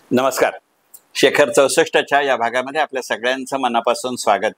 नमस्कार. शेखर 64च्या या भागामध्ये आपल्या सगळ्यांचं मनापासून स्वागत.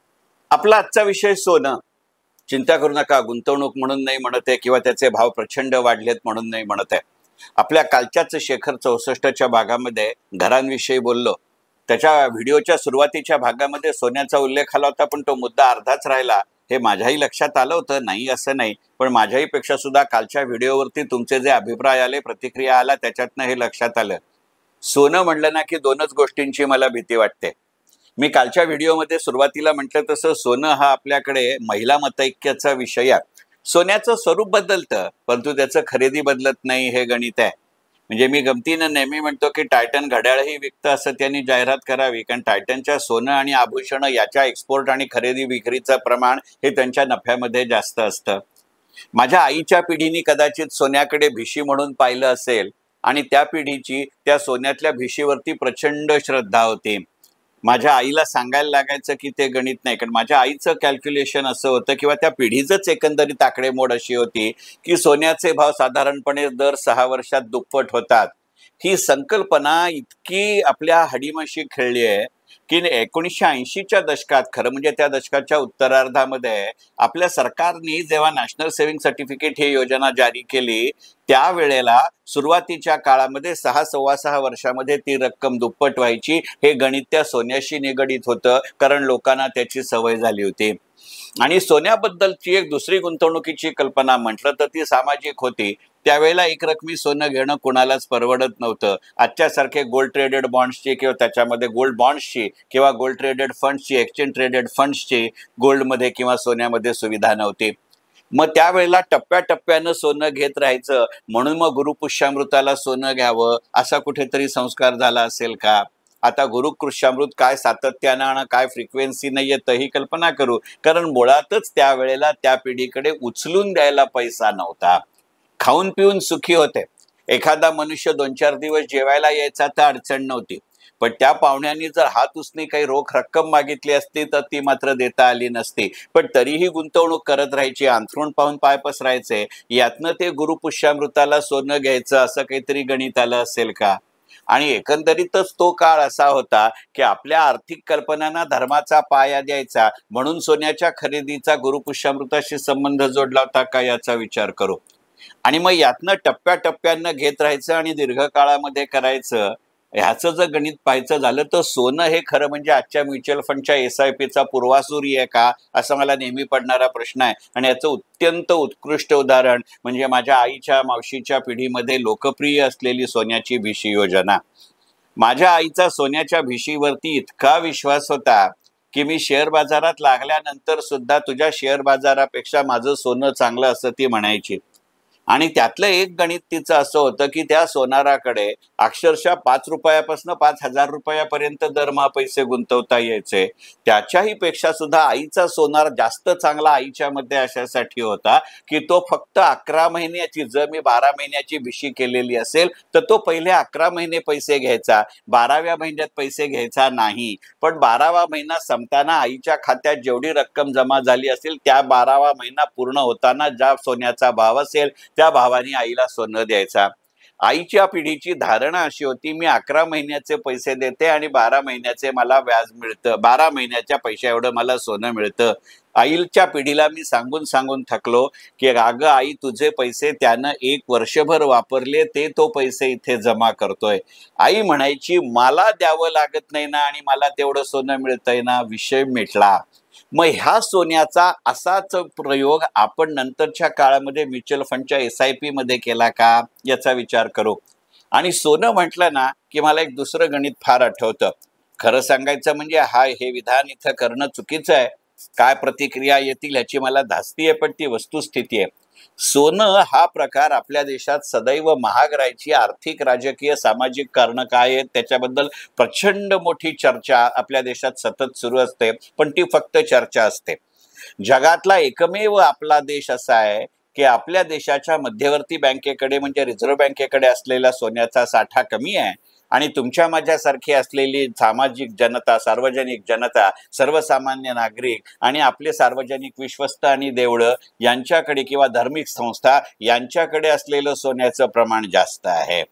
आपला आजचा विषय सोनं. चिंता करू नका, गुंतवणूक म्हणून नाही म्हणत आहे किंवा त्याचे भाव प्रचंड वाढलेत म्हणून नाही म्हणत आहे. आपल्या कालच्याच शेखर 64च्या भागामध्ये घरांविषयी बोललो. त्याच्या व्हिडिओच्या सुरुवातीच्या भागामध्ये सोन्याचा उल्लेख आला होता, पण तो मुद्दा अर्धाच राहिला. हे माझ्याही लक्षात आलं होतं, नाही असं नाही, पण माझ्याही पेक्षा सुद्धा कालच्या व्हिडिओवरती तुमचे जे अभिप्राय आले, प्रतिक्रिया आला, त्याच्यातनं हे लक्षात आलं. सोनं म्हणलं ना की दोनच गोष्टींची मला भीती वाटते. मी कालच्या व्हिडिओमध्ये सुरुवातीला म्हटलं तसं सोनं हा आपल्याकडे महिला मतैक्याचा विषय आहे. सोन्याचं स्वरूप बदलतं, परंतु त्याचं खरेदी बदलत नाही, हे गणित आहे. म्हणजे मी गमतीनं नेहमी म्हणतो की टायटन घड्याळही विकतं असं त्यांनी जाहिरात करावी, कारण टायटनच्या सोनं आणि आभूषणं याच्या एक्सपोर्ट आणि खरेदी विक्रीचं प्रमाण हे त्यांच्या नफ्यामध्ये जास्त असतं. माझ्या आईच्या पिढीने कदाचित सोन्याकडे भिशी म्हणून पाहिलं असेल आणि त्या पिढीची त्या सोन्यातल्या भिशीवरती प्रचंड श्रद्धा होती. माझ्या आईला सांगायला लागायचं की ते गणित नाही, कारण माझ्या आईचं कॅल्क्युलेशन असं होतं किंवा त्या पिढीचंच एकंदरीत आकडेमोड अशी होती की सोन्याचे भाव साधारणपणे दर 6 वर्षात दुप्पट होतात. ही संकल्पना इतकी आपल्या हडीमाशी खेळली आहे की 1980च्या दशकात, खरं म्हणजे त्या दशकाच्या उत्तरार्धामध्ये आपल्या सरकारने जेव्हा नॅशनल सेव्हिंग सर्टिफिकेट ही योजना जारी केली, त्यावेळेला सुरुवातीच्या काळामध्ये 6-6.25 वर्षामध्ये ती रक्कम दुप्पट व्हायची. हे गणित त्या सोन्याशी निगडीत होतं, कारण लोकांना त्याची सवय झाली होती. आणि सोन्याबद्दलची एक दुसरी गुंतवणुकीची कल्पना म्हटलं तर ती सामाजिक होती. त्यावेळेला एक रकमी सोनं घेणं कोणालाच परवडत नव्हतं. आजच्यासारखे गोल्ड ट्रेडेड बॉन्ड्सची किंवा त्याच्यामध्ये गोल्ड बॉन्ड्सची किंवा गोल्ड ट्रेडेड फंड्सची, एक्सचेंज ट्रेडेड फंड्सची गोल्डमध्ये किंवा सोन्यामध्ये सुविधा नव्हती. मग त्यावेळेला टप्प्याटप्प्यानं सोनं घेत राहायचं, म्हणून मग गुरुपुष्यामृताला सोनं घ्यावं असा कुठेतरी संस्कार झाला असेल का? आता गुरुपुष्यामृत काय सातत्यानं आणि काय फ्रिक्वेन्सी नाही येतं ही कल्पना करू, कारण मुळातच त्यावेळेला त्या पिढीकडे उचलून द्यायला पैसा नव्हता. खाऊन पिऊन सुखी होते. एखादा मनुष्य 2-4 दिवस जेवायला यायचा तर अडचण नव्हती, पण त्या पाहुण्यांनी जर हात उसने काही रोख रक्कम मागितली असती तर ती मात्र देता आली नसती. पण तरीही गुंतवणूक करत राहायची, अंथरूण पाहून पाय पसरायचे. यातनं ते गुरुपुष्यामृताला सोनं घ्यायचं असं काहीतरी गणित आलं असेल का? आणि एकंदरीतच तो काळ असा होता की आपल्या आर्थिक कल्पनांना धर्माचा पाया द्यायचा, म्हणून सोन्याच्या खरेदीचा गुरुपुष्यामृताशी संबंध जोडला होता का याचा विचार करू. आणि मग यातनं टप्प्याटप्प्यानं घेत राहायचं आणि दीर्घकाळामध्ये करायचं. ह्याचं जर गणित पाहायचं झालं तर सोनं हे खरं म्हणजे आजच्या म्युच्युअल फंडच्या SIPचा पूर्वासूरी आहे का, असा मला नेहमी पडणारा प्रश्न आहे. आणि याचं अत्यंत उत्कृष्ट उदाहरण म्हणजे माझ्या आईच्या मावशीच्या पिढीमध्ये लोकप्रिय असलेली सोन्याची भिशी योजना. माझ्या आईचा सोन्याच्या भिशीवरती इतका विश्वास होता की मी शेअर बाजारात लागल्यानंतर सुद्धा तुझ्या शेअर बाजारापेक्षा माझं सोनं चांगलं असं ती म्हणायची. आणि त्यातलं एक गणित तिचं असं होतं की त्या सोनाराकडे अक्षरशः 5 रुपयापासून 5,000 रुपयापर्यंत दरमहा पैसे गुंतवता यायचे. त्याच्याही पेक्षा सुद्धा आईचा सोनार जास्त चांगला आईच्या मध्ये अशासाठी होता की तो फक्त 11 महिन्याची, जर मी 12 महिन्याची भिशी केलेली असेल तर तो पहिले 11 महिने पैसे घ्यायचा, 12व्या महिन्यात पैसे घ्यायचा नाही. पण 12वा महिना संपताना आईच्या खात्यात जेवढी रक्कम जमा झाली असेल त्या 12वा महिना पूर्ण होताना ज्या सोन्याचा भाव असेल त्या भावाने आईला सोनं द्यायचा. आईच्या पिढीची धारणा अशी होती, मी 11 महिन्याचे पैसे देते आणि 12 महिन्याचे मला व्याज मिळतं, 12 महिन्याच्या पैशा एवढं मला सोनं मिळतं. आईच्या पिढीला मी सांगून सांगून थकलो की अगं आई, तुझे पैसे त्यानं 1 वर्षभर वापरले, ते तो पैसे इथे जमा करतोय. आई म्हणायची मला द्यावं लागत नाही ना आणि मला तेवढं सोनं मिळतंय ना, विषय मिटला. मग ह्या सोन्याचा असाच प्रयोग आपण नंतरच्या काळामध्ये म्युच्युअल फंडच्या SIP मध्ये केला का याचा विचार करू. आणि सोनं म्हटलं ना की मला एक दुसरं गणित फार आठवतं. खरं सांगायचं म्हणजे हे विधान इथं करणं चुकीचं आहे. काय प्रतिक्रिया येतील ह्याची मला धास्ती आहे, पण ती वस्तुस्थिती आहे. सोनं हा प्रकार आपल्या देशात सदैव महाग राहायची आर्थिक, राजकीय, सामाजिक कारणं काय आहेत त्याच्याबद्दल प्रचंड मोठी चर्चा आपल्या देशात सतत सुरू असते, पण ती फक्त चर्चा असते. जगातला एकमेव आपला देश असा आहे की आपल्या देशाच्या मध्यवर्ती बँकेकडे म्हणजे रिझर्व्ह बँकेकडे असलेला सोन्याचा साठा कमी आहे आणि तुमच्या माझ्यासारखी असलेली सामाजिक जनता, सार्वजनिक जनता, सर्वसामान्य नागरिक आणि आपले सार्वजनिक विश्वस्त आणि देवळं यांच्याकडे किंवा धार्मिक संस्था यांच्याकडे असलेलं सोन्याचं प्रमाण जास्त आहे.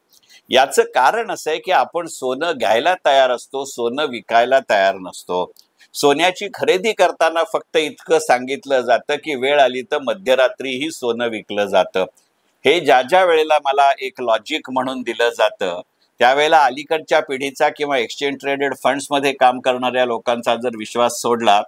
याचं कारण असं आहे की आपण सोनं घ्यायला तयार असतो, सोनं विकायला तयार नसतो. सोन्याची खरेदी करताना फक्त इतकं सांगितलं जातं की वेळ आली तर मध्यरात्रीही सोनं विकलं जातं. हे ज्या ज्या वेळेला मला एक लॉजिक म्हणून दिलं जातं, त्यावेळेला अलीकडच्या पिढीचा किंवा एक्सचेंज ट्रेडेड फंड्समध्ये काम करणाऱ्या लोकांचा जर विश्वास सोडला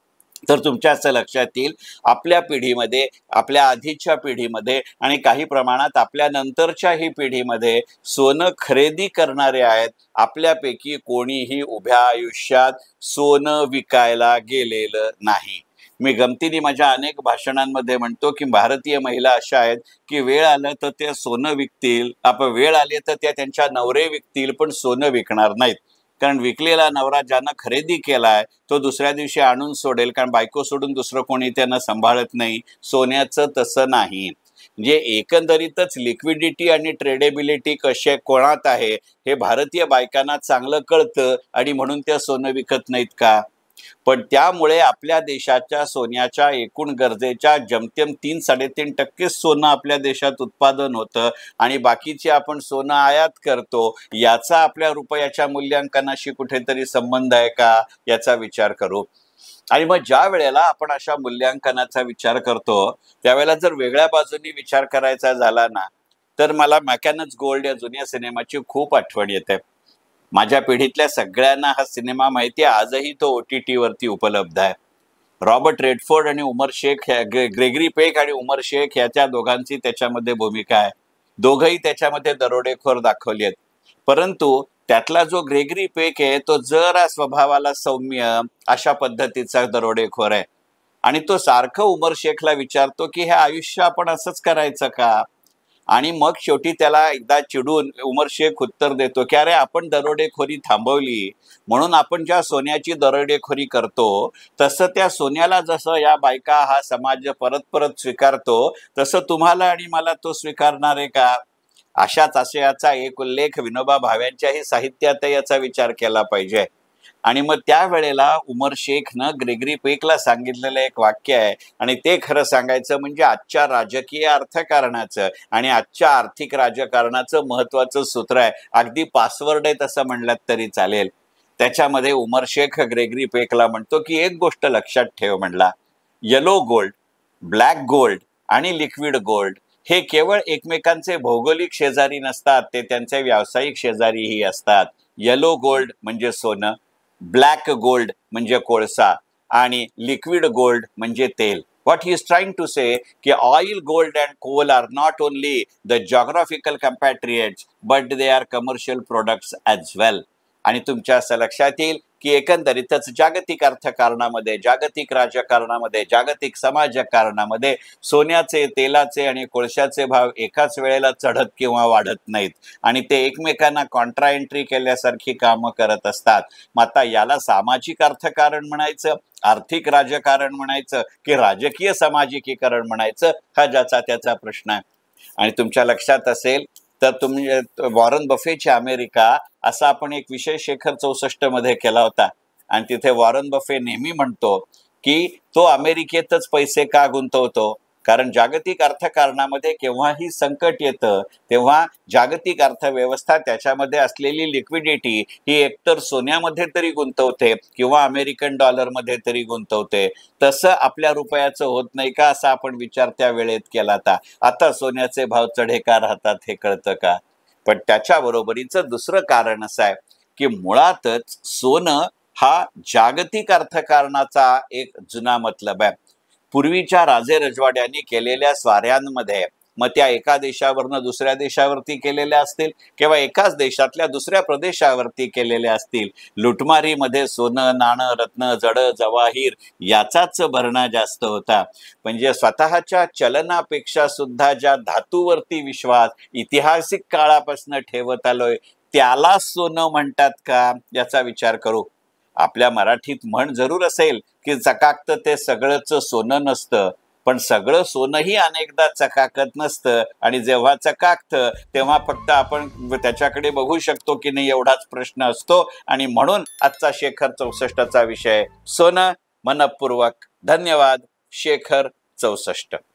तर तुमच्या असं लक्षात येईल, आपल्या पिढीमध्ये, आपल्या आधीच्या पिढीमध्ये आणि काही प्रमाणात आपल्या नंतरच्याही पिढीमध्ये सोनं खरेदी करणारे आहेत. आपल्यापैकी कोणीही उभ्या आयुष्यात सोनं विकायला गेलेलं नाही. मी गमतीने माझ्या अनेक भाषणांमध्ये म्हणतो की भारतीय महिला अशा आहेत की वेळ आलं तर त्या सोनं विकतील, वेळ आली तर त्या त्यांच्या नवरे विकतील, पण सोनं विकणार नाहीत. कारण विकलेला नवरा ज्यानं खरेदी केलाय तो दुसऱ्या दिवशी आणून सोडेल, कारण बायको सोडून दुसरं कोणी त्यांना सांभाळत नाही. सोन्याचं तसं नाही. म्हणजे एकंदरीतच लिक्विडिटी आणि ट्रेडेबिलिटी कशा कोणात आहे हे भारतीय बायकांना चांगलं कळतं आणि म्हणून त्या सोनं विकत नाहीत का? पण त्यामुळे आपल्या देशाच्या सोन्याच्या एकूण गरजेच्या जमतेम 3-3.5% सोनं आपल्या देशात उत्पादन होतं आणि बाकीचे आपण सोनं आयात करतो. याचा आपल्या रुपयाच्या मूल्यांकनाशी कुठेतरी संबंध आहे का, याचा विचार करू. आणि मग ज्या वेळेला आपण अशा मूल्यांकनाचा विचार करतो त्यावेळेला जर वेगळ्या बाजूनी विचार करायचा झाला ना, तर मला मॅकॅनज गोल्ड या जुन्या सिनेमाची खूप आठवण येते. माझ्या पिढीतल्या सगळ्यांना हा सिनेमा माहिती आहे. आजही तो OTT वरती उपलब्ध आहे. रॉबर्ट रेडफोर्ड आणि उमर शेख, ग्रेगरी पेक आणि उमर शेख याच्या दोघांची त्याच्यामध्ये भूमिका आहे. दोघंही त्याच्यामध्ये दरोडेखोर दाखवली आहेत. परंतु त्यातला जो ग्रेगरी पेक आहे तो जरा स्वभावाला सौम्य अशा पद्धतीचा दरोडेखोर आहे आणि तो सारखं उमर शेखला विचारतो की हे आयुष्य आपण असंच करायचं का? आणि मग शेवटी त्याला एकदा चिडून उमर शेख उत्तर देतो की अरे आपण दरोडेखोरी थांबवली म्हणून आपण ज्या सोन्याची दरोडेखोरी करतो तसं त्या सोन्याला जसं या बायका हा समाज परत परत स्वीकारतो तसं तुम्हाला आणि मला तो स्वीकारणार आहे का? अशाच आशयाचा एक उल्लेख विनोबा भाव्यांच्याही साहित्यात याचा विचार केला पाहिजे. आणि मग त्यावेळेला उमर शेखनं ग्रेगरी पेकला सांगितलेलं एक वाक्य आहे आणि ते खरं सांगायचं म्हणजे आजच्या राजकीय अर्थकारणाचं आणि आजच्या आर्थिक राजकारणाचं महत्वाचं सूत्र आहे. अगदी पासवर्ड आहे तसं म्हणलं तरी चालेल. त्याच्यामध्ये उमर शेख ग्रेगरी पेकला म्हणतो की एक गोष्ट लक्षात ठेव म्हणला, येलो गोल्ड, ब्लॅक गोल्ड आणि लिक्विड गोल्ड हे केवळ एकमेकांचे भौगोलिक शेजारी नसतात, ते त्यांचे व्यावसायिक शेजारीही असतात. येलो गोल्ड म्हणजे सोनं, ब्लॅक गोल्ड म्हणजे कोळसा आणि लिक्विड गोल्ड म्हणजे तेल. What he is trying to say की oil, gold and coal are not only the geographical compatriots but they are commercial products as well. आणि तुमच्या असं लक्षात येईल की एकंदरीतच जागतिक अर्थकारणामध्ये, जागतिक राजकारणामध्ये, जागतिक समाजकारणामध्ये सोन्याचे, तेलाचे आणि कोळशाचे भाव एकाच वेळेला चढत किंवा वाढत नाहीत आणि ते एकमेकांना कॉन्ट्रा एंट्री केल्यासारखी कामं करत असतात. मग आता याला सामाजिक अर्थकारण म्हणायचं, आर्थिक राजकारण म्हणायचं की राजकीय सामाजिकीकरण म्हणायचं, हा ज्याचा त्याचा प्रश्न आहे. आणि तुमच्या लक्षात असेल तर तुम्ही वॉरन बफेची अमेरिका असा आपण एक विषय शेखर 64 मध्ये केला होता आणि तिथे वॉरन बफे नेहमी म्हणतो की तो अमेरिकेतच पैसे का गुंतवतो, कारण जागतिक अर्थकारणामध्ये केव्हाही संकट येतं तेव्हा जागतिक अर्थव्यवस्था त्याच्यामध्ये असलेली लिक्विडिटी ही एकतर सोन्यामध्ये तरी गुंतवते किंवा अमेरिकन डॉलरमध्ये तरी गुंतवते. तसं आपल्या रुपयाचं होत नाही का, असा आपण विचार त्या वेळेत केला होता. आता सोन्याचे भाव चढे का राहतात हे कळतं का? पण त्याच्या बरोबरीचं दुसरं कारण असं आहे की मुळातच सोनं हा जागतिक अर्थकारणाचा एक जुना मतलब आहे. पूर्वीच्या राजे रजवाड्यांनी केलेल्या स्वाऱ्यांमध्ये मग त्या एका देशावरनं दुसऱ्या देशावरती केलेल्या असतील किंवा एकाच देशातल्या दुसऱ्या प्रदेशावरती केलेल्या असतील, लुटमारीमध्ये सोनं, नाणं, रत्न, जडं, जवाहीर याचाच भरणा जास्त होता. म्हणजे स्वतःच्या चलनापेक्षा सुद्धा ज्या धातूवरती विश्वास ऐतिहासिक काळापासून ठेवत आलोय त्याला सोनं म्हणतात का, याचा विचार करू. आपल्या मराठीत म्हण जरूर असेल की चकाकतं ते सगळंच सोनं नसतं, पण सगळं सोनंही अनेकदा चकाकत नसतं आणि जेव्हा चकाकतं तेव्हा फक्त आपण त्याच्याकडे बघू शकतो की नाही एवढाच प्रश्न असतो. आणि म्हणून आजचा शेखर 64चा विषय सोनं. मनपूर्वक धन्यवाद. शेखर 64.